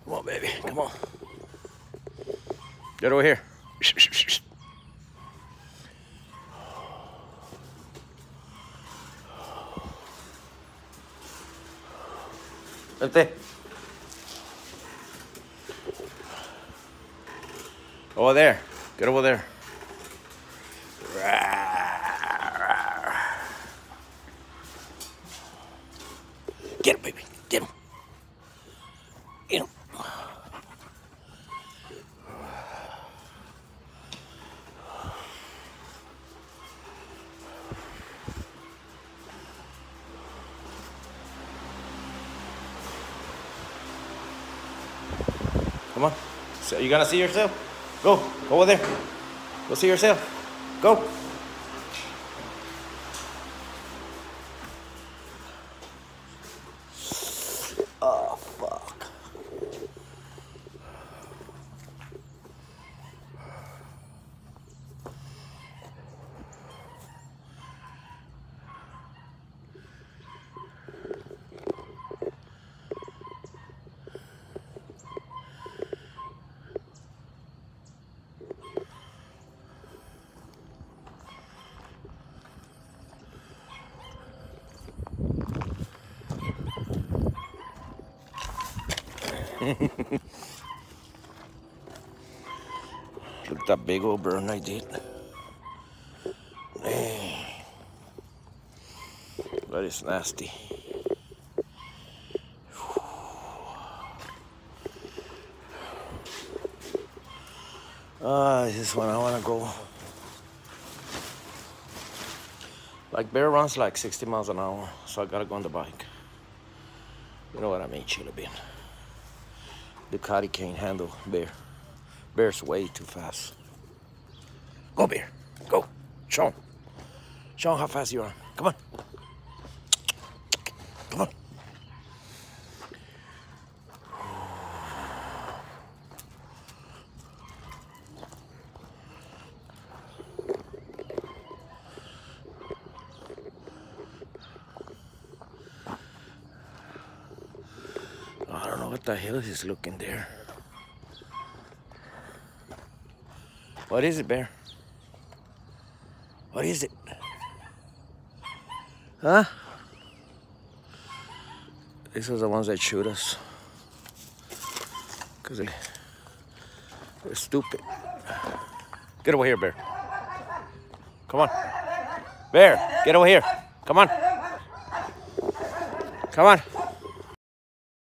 Come on, baby. Come on. Get over here. Vente. Over there. Get over there. Get him, baby. Get him. Get him. Come on. So you gonna see yourself? Go. Go over there. Go see yourself. Go. Oh, fuck. Look at that big old burn I did. Man, that is nasty. This is when I want to go. Like Bear runs like 60 miles an hour, so I gotta go on the bike. You know what I mean, Chili Bean. Ducati can't handle Bear. Bear's way too fast. Go, Bear. Go. Show him. Show him how fast you are. Come on. Come on. I don't know what the hell is looking there. What is it, Bear? What is it? Huh? These are the ones that shoot us. Because they're stupid. Get over here, Bear. Come on. Bear, get over here. Come on. Come on.